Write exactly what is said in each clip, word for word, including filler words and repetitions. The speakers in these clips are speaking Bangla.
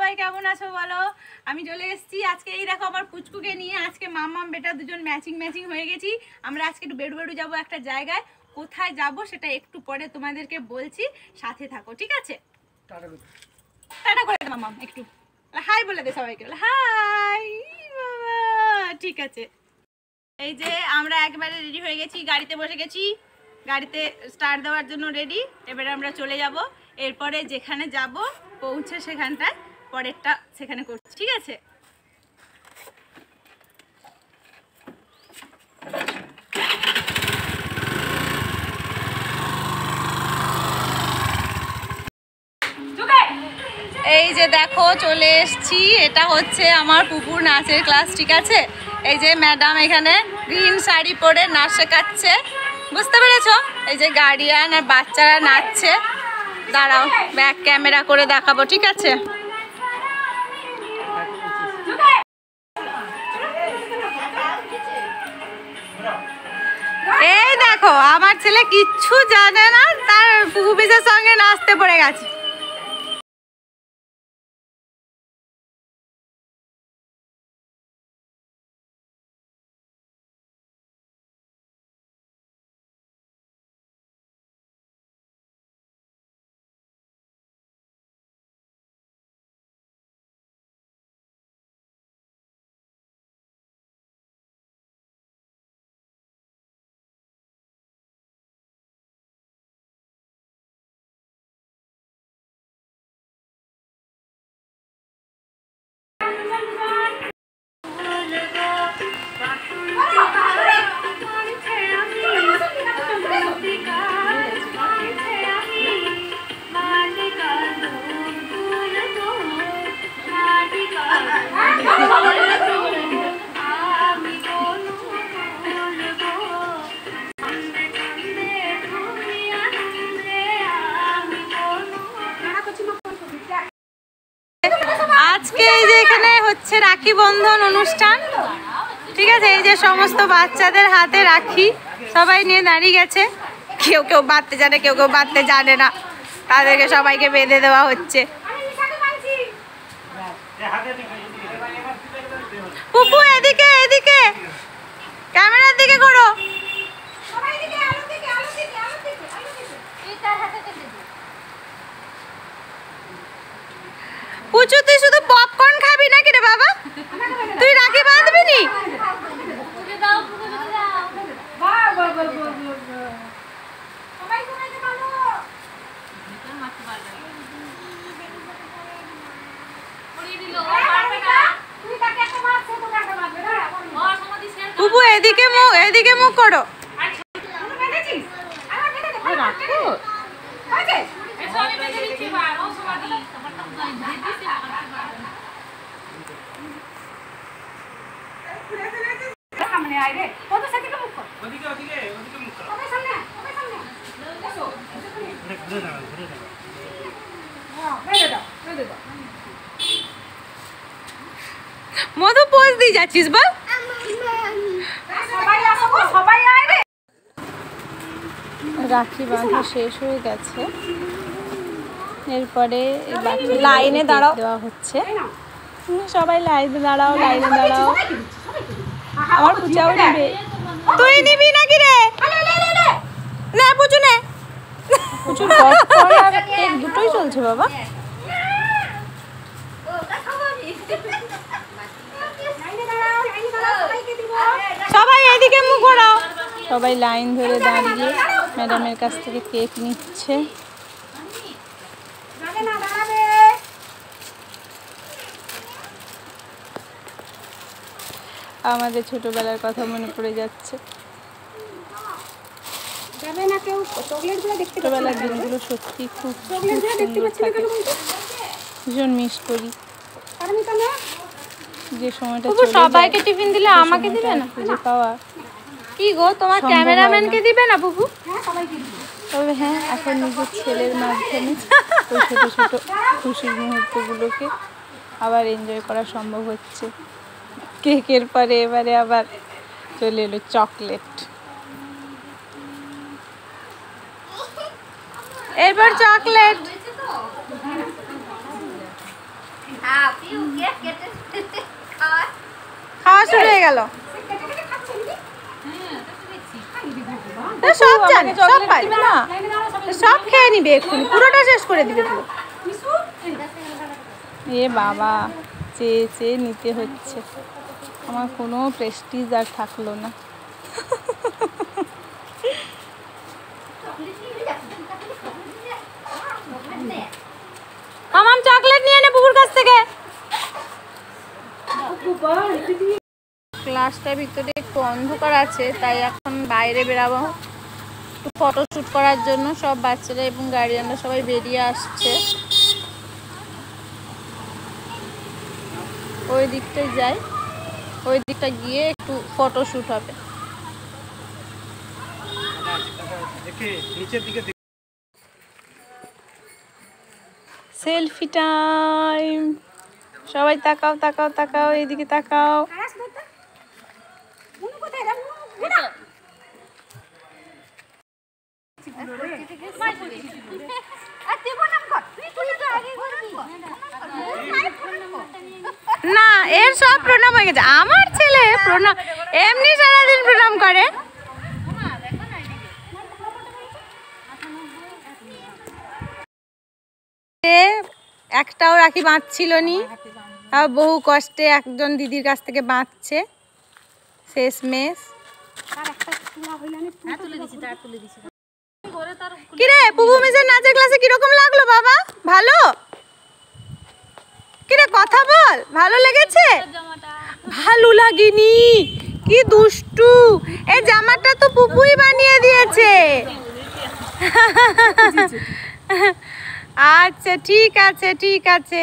সবাই কেমন আছো বলো? আমি চলে এসেছি আজকে, এই দেখো আমার পুচকুকে নিয়ে। আজকে মাম্মাম বেটা দুজন ম্যাচিং ম্যাচিং হয়ে গেছি। আমরা আজকে একটু বেড়ু বেড়ু যাবো একটা জায়গায়। কোথায় যাব সেটা একটু পরে তোমাদেরকে বলছি, সাথে থাকো, ঠিক আছে? টাটা করে দে মাম্মাম, একটু হাই বলে দে সবাইকে, হাই বাবা। ঠিক আছে, এই যে আমরা একবারে রেডি হয়ে গেছি, গাড়িতে বসে গেছি, গাড়িতে স্টার্ট দেওয়ার জন্য রেডি। এবারে আমরা চলে যাব, এরপরে যেখানে যাব পৌঁছে সেখানটায় পরেরটা সেখানে করছি, ঠিক আছে? এই যে দেখো চলে এসছি, এটা হচ্ছে আমার পুপুর নাচের ক্লাস, ঠিক আছে? এই যে ম্যাডাম এখানে গ্রিন শাড়ি পরে নাচ শেখাচ্ছে, বুঝতে পেরেছো? এই যে গার্ডিয়ান আর বাচ্চারা নাচছে। দাঁড়াও ব্যাক ক্যামেরা করে দেখাবো, ঠিক আছে? এই দেখো আমার ছেলে কিচ্ছু জানে না, তার পুপু পিসের সঙ্গে নাচতে পড়ে গেছে। আজকে এই যে এখানে হচ্ছে রাখি বন্ধন অনুষ্ঠান, ঠিক আছে? এই যে সমস্ত বাচ্চাদের হাতে রাখি সবাই নিয়ে দাঁড়িয়ে গেছে। কেউ কেউ বাঁধতে জানে, কেউ কেউ বাঁধতে জানে না, তাদেরকে সবাইকে বেঁধে দেওয়া হচ্ছে। পুপু এদিকে, এদিকে ক্যামেরার দিকে করো। পুচু তুই শুধু পপকর্ন খাবি নাকি রে বাবা? তুই রাখি বাঁধবি নি? পুপু এদিকে মুখ, এদিকে মুখ করো। মধু পোজ দিয়ে যাচ্ছিস বল? রাখি বাঁধা শেষ হয়ে গেছে, এরপরে লাইনে দাঁড়াও দেওয়া হচ্ছে। সবাই লাইনে দাঁড়াও, লাইনে দাঁড়াও। আমার পুচাও নেবে। তুই নিবি নাকি রে? না পুচু নে। পুচুর পপকর্ন আর কেক দুটোই চলছে বাবা। সবাই এদিকে মুখ ঘোরাও। সবাই লাইন ধরে দাঁড়িয়ে ম্যাডামের কাছ থেকে কেক নিচ্ছে। আমাদের ছোটবেলার কথা মনে পড়ে যাচ্ছে। ছোটবেলার দিনগুলো সত্যি খুব সুন্দর থাকে, ভীষণ মিস করি। যে সময়টা সবাইকে টিফিন দিলে আমাকে দিবে না? খুঁজে পাওয়া কি গো, তোমার ক্যামেরাম্যানকে দিবে না বুবু? তবে হ্যাঁ, এখন নিজের ছেলের মাধ্যমে ওই ছোট ছোট খুশির মুহূর্তগুলোকে আবার এনজয় করা সম্ভব হচ্ছে। কেকের পরে এবারে আবার চলে এলো চকলেট। এরপর চকলেট খাওয়া শুরু হয়ে গেল। সব জানে, সব পারবে না, সব খেয়ে নিবে এক্ষুনি, পুরোটা শেষ করে দিবে পুরো। এ বাবা, চেয়ে চেয়ে নিতে হচ্ছে, আমার কোনো প্রেস্টিজ আর থাকলো না। মামাম চকলেট নিয়ে নে বুবুর কাছ থেকে। ক্লাসটার ভিতরে একটু অন্ধকার আছে, তাই এখন বাইরে বেরাবো একটু ফটোশ্যুট করার জন্য। সব বাচ্চারা এবং গার্ডিয়ানরা সবাই বেরিয়ে আসছে। ওই দিকটায় যাই, ওই দিকটা গিয়ে একটু ফটোশ্যুট হবে। সেলফি টাইম, সবাই তাকাও তাকাও তাকাও, এইদিকে তাকাও। না, এর সব প্রণাম হয়ে গেছে। আমার ছেলে প্রণাম এমনি সারাদিন প্রণাম করে। একটাও রাখি বাঁধছিল নি, বহু কষ্টে একজন দিদির কাছ থেকে বাঁধছে শেষমেশ। কিরে পুবু মিসের নাচের ক্লাসে কিরকম লাগলো বাবা? ভালো? কিরে কথা বল, ভালো লেগেছে? ভালো লাগেনি, কি দুষ্টু। এই জামাটা তো পুপুই বানিয়ে দিয়েছে। আচ্ছা ঠিক আছে ঠিক আছে।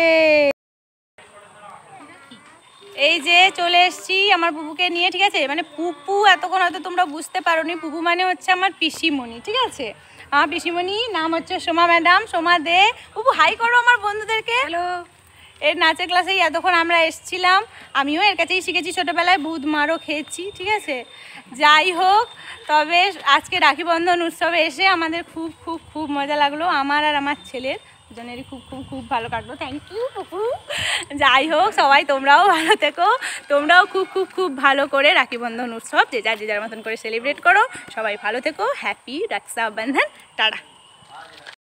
এই যে চলে এসছি আমার পুপুকে নিয়ে, ঠিক আছে? মানে পুপু এতক্ষণ হয়তো তোমরা বুঝতে পারোনি, পুপু মানে হচ্ছে আমার পিসিমণি, ঠিক আছে? আমার পিসিমণি নাম হচ্ছে সোমা ম্যাডাম, সোমা দে। পুপু হাই করো আমার বন্ধুদেরকে। হ্যালো। এর নাচের ক্লাসেই এতক্ষণ আমরা এসছিলাম, আমিও এর কাছেই শিখেছি, ছোটোবেলায় বহুত মারও খেয়েছি, ঠিক আছে? যাই হোক, তবে আজকে রাখি বন্ধন উৎসবে এসে আমাদের খুব খুব খুব মজা লাগলো, আমার আর আমার ছেলের দুজনেরই খুব খুব খুব ভালো কাটলো। Thank you Pupu. যাই হোক, সবাই তোমরাও ভালো থেকো, তোমরাও খুব খুব খুব ভালো করে রাখি বন্ধন উৎসব যে যার যে যার মতন করে সেলিব্রেট করো। সবাই ভালো থেকো, হ্যাপি রক্ষাবন্ধন, টাটা।